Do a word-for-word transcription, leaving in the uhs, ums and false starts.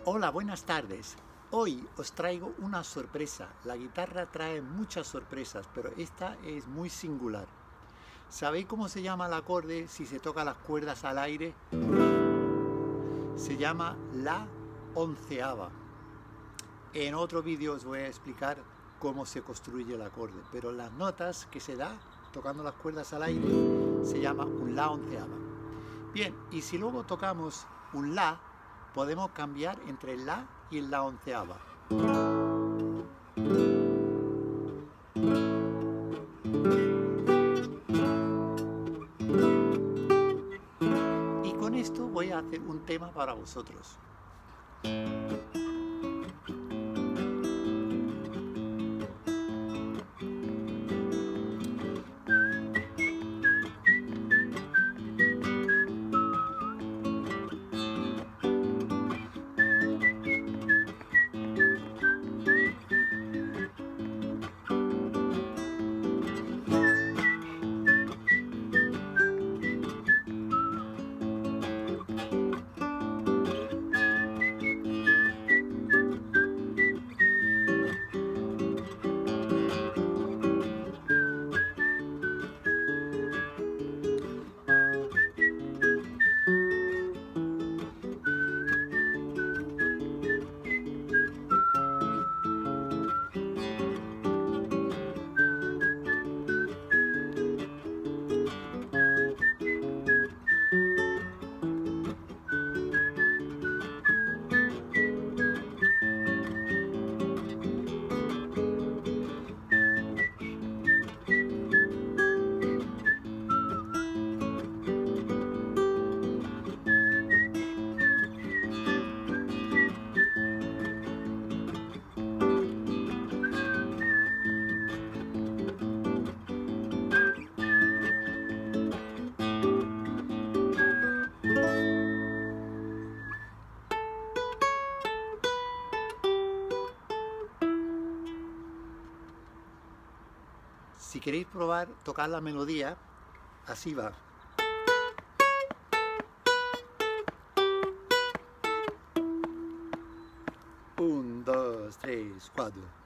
Hola, buenas tardes. Hoy os traigo una sorpresa. La guitarra trae muchas sorpresas, pero esta es muy singular. ¿Sabéis cómo se llama el acorde si se toca las cuerdas al aire? Se llama la onceava. En otro vídeo os voy a explicar cómo se construye el acorde, pero las notas que se da tocando las cuerdas al aire se llama un la onceava. Bien, y si luego tocamos un la, podemos cambiar entre el la y el la onceava. Y con esto voy a hacer un tema para vosotros. Si queréis probar tocar la melodía, así va. Un, dos, tres, cuatro.